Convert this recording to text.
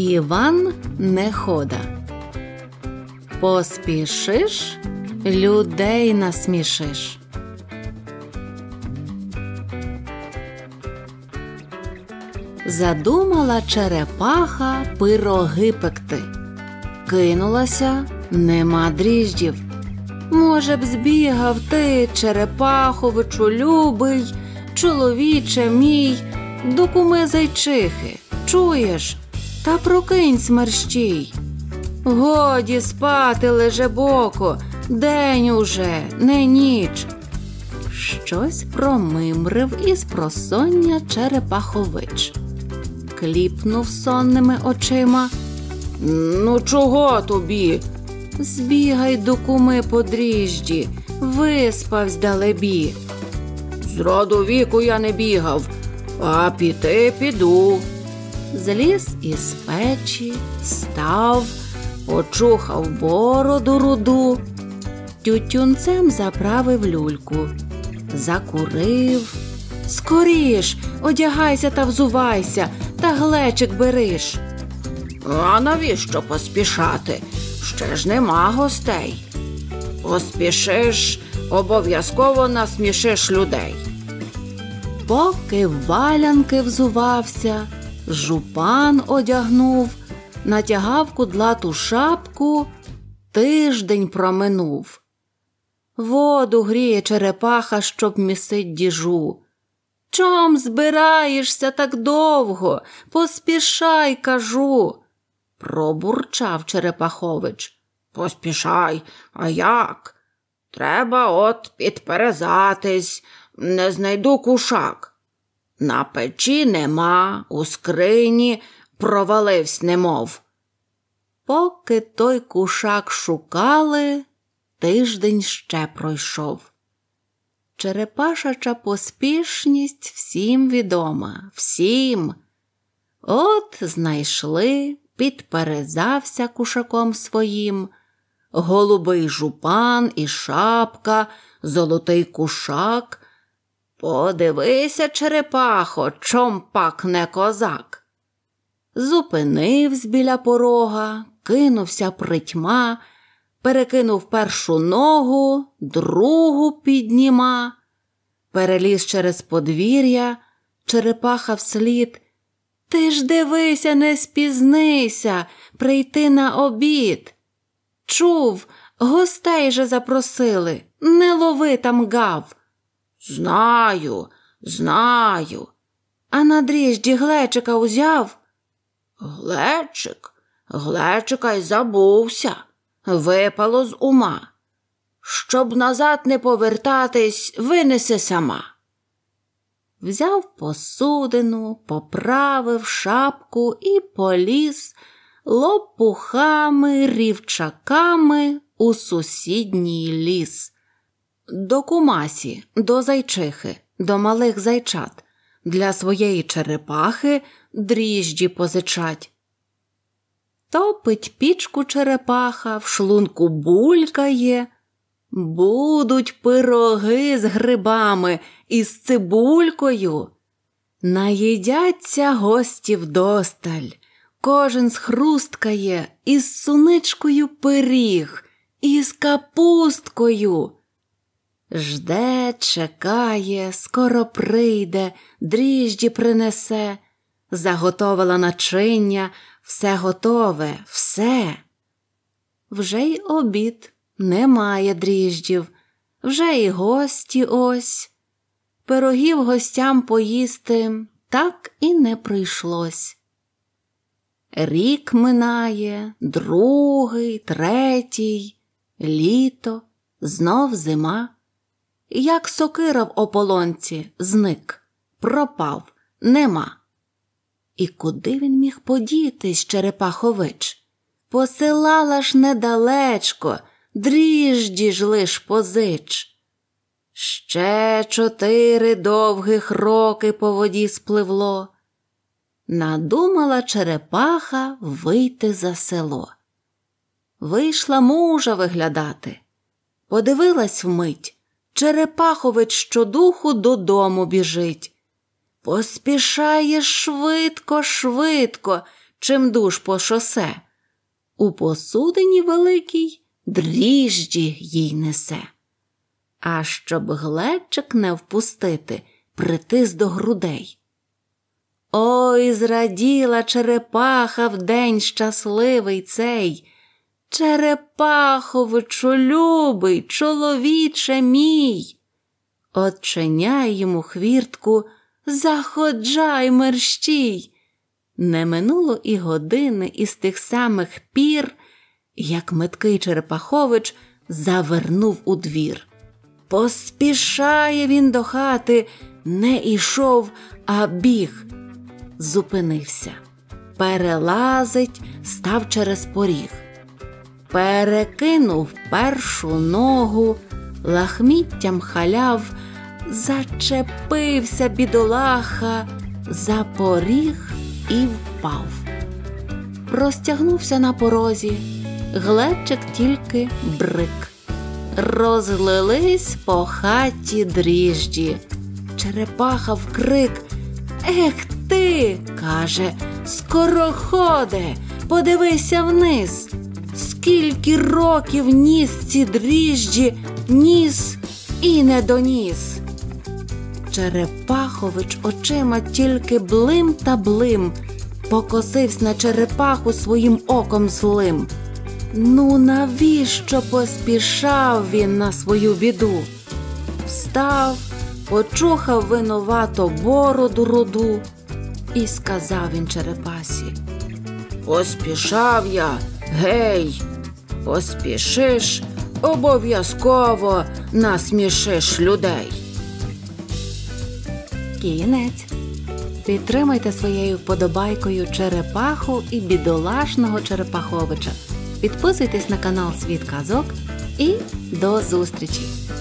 Іван Нехода. Поспішиш, людей насмішиш. Задумала черепаха пироги пекти. Кинулася, нема дріждів. Може б збігав ти, черепаховичу любий, чоловіче мій, до куми зайчихи, чуєш? Та прокинься мерщій. Годі спати, лежебоко, день уже, не ніч. Щось промимрив із просоння черепахович. Кліпнув сонними очима. Ну чого тобі? Збігай до куми по дріжджі, виспавсь далебі. Зроду віку я не бігав, а піти піду. Зліз із печі, став, почухав бороду руду, тютюнцем заправив люльку, закурив. Скоріш, одягайся та взувайся, та глечик бериш. А навіщо поспішати? Ще ж нема гостей. Поспішиш, обов'язково насмішиш людей. Поки валянки взувався, жупан одягнув, натягав кудлату шапку, тиждень проминув. Воду гріє черепаха, щоб місить діжу. Чом збираєшся так довго? Поспішай, кажу. Пробурчав черепахович. Поспішай, а як? Треба от підперезатись, не знайду кушак. На печі нема, у скрині проваливсь немов. Поки той кушак шукали, тиждень ще пройшов. Черепашача поспішність всім відома, всім. От знайшли, підперезався кушаком своїм, голубий жупан і шапка, золотий кушак. Подивися, черепахо, чом пак не козак. Зупинивсь біля порога, кинувся притьма, перекинув першу ногу, другу підніма. Переліз через подвір'я, черепаха вслід. Ти ж дивися, не спізнися, прийти на обід. Чув, гостей же запросили, не лови там гав. Знаю, знаю. А на дріжджі глечика узяв? Глечика й забувся. Випало з ума. Щоб назад не повертатись, винеси сама. Взяв посудину, поправив шапку і поліз лопухами, рівчаками у сусідній ліс. До кумасі, до зайчихи, до малих зайчат. Для своєї черепахи дріжджі позичать. Топить пічку черепаха, в шлунку булькає. Будуть пироги з грибами і з цибулькою. Наїдяться гості вдосталь. Кожен схрусткає із суничкою пиріг, і з капусткою. Жде, чекає, скоро прийде, дріжджі принесе. Заготовила начиння, все готове, все. Вже й обід, немає дріжджів, вже й гості ось. Пирогів гостям поїсти так і не прийшлось. Рік минає, другий, третій, літо, знов зима. Як сокира в ополонці, зник, пропав, нема. І куди він міг подітись, черепахович? Посилала ж недалечко, дріжджі ж лиш позич. Ще 4 довгих роки по воді спливло. Надумала черепаха вийти за село. Вийшла мужа виглядати. Подивилась вмить. Черепахович щодуху додому біжить. Поспішає швидко, чимдуж по шосе. У посудині великій дріжджі їй несе. А щоб глечик не впустити, притис до грудей. Ой, зраділа черепаха в день щасливий цей. Черепаховичу любий, чоловіче мій. Отчиняй йому хвіртку, заходжай мерщій. Не минуло і години із тих самих пір, як меткий Черепахович завернув у двір. Поспішає він до хати, не ішов, а біг. Зупинився, перелазить, став через поріг. Перекинув першу ногу, лахміттям халяв, зачепився бідолаха за поріг і впав. Розтягнувся на порозі, глечик тільки брик. Розлились по хаті дріжджі. Черепаха вкрик: «Ех ти!» – каже, «скороходе, подивися вниз! Скільки років ніс ці дріжджі, ніс і не доніс!» Черепахович очима тільки блим та блим, покосивсь на черепаху своїм оком злим. Ну навіщо поспішав він на свою біду? Встав, почухав винувато бороду руду і сказав він черепасі: «Поспішав я, гей! Поспішиш, обов'язково насмішиш людей». Кінець. Підтримайте своєю вподобайкою черепаху і бідолашного Черепаховича. Підписуйтесь на канал Світ казок і до зустрічі!